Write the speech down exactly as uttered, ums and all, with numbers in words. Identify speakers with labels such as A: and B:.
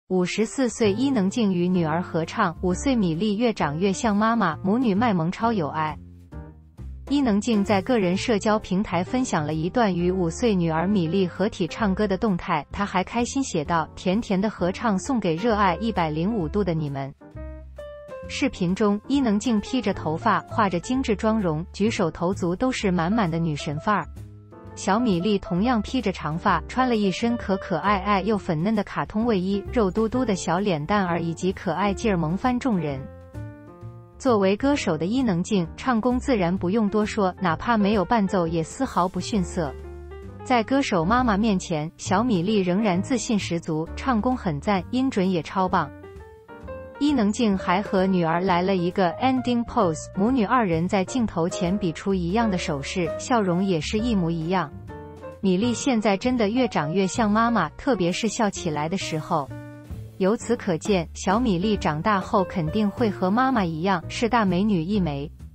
A: 五十四岁伊能静与女儿合唱，五岁米粒越长越像妈妈，母女卖萌超有爱。伊能静在个人社交平台分享了一段与五岁女儿米粒合体唱歌的动态，她还开心写道：“甜甜的合唱送给热爱一百零五度的你们。”视频中，伊能静披着头发，化着精致妆容，举手投足都是满满的女神范儿。小米粒同样披着长发，穿了一身可可爱爱又粉嫩的卡通卫衣，肉嘟嘟的小脸蛋儿以及可爱劲儿萌翻众人。作为歌手的伊能静，唱功自然不用多说，哪怕没有伴奏也丝毫不逊色。在歌手妈妈面前，小米粒仍然自信十足，唱功很赞，音准也超棒。伊能静还和女儿来了一个 ending pose， 母女二人在镜头前比出一样的手势，笑容也是一模一样。米粒现在真的越长越像妈妈，特别是笑起来的时候。由此可见，小米粒长大后肯定会和妈妈一样，是大美女一枚。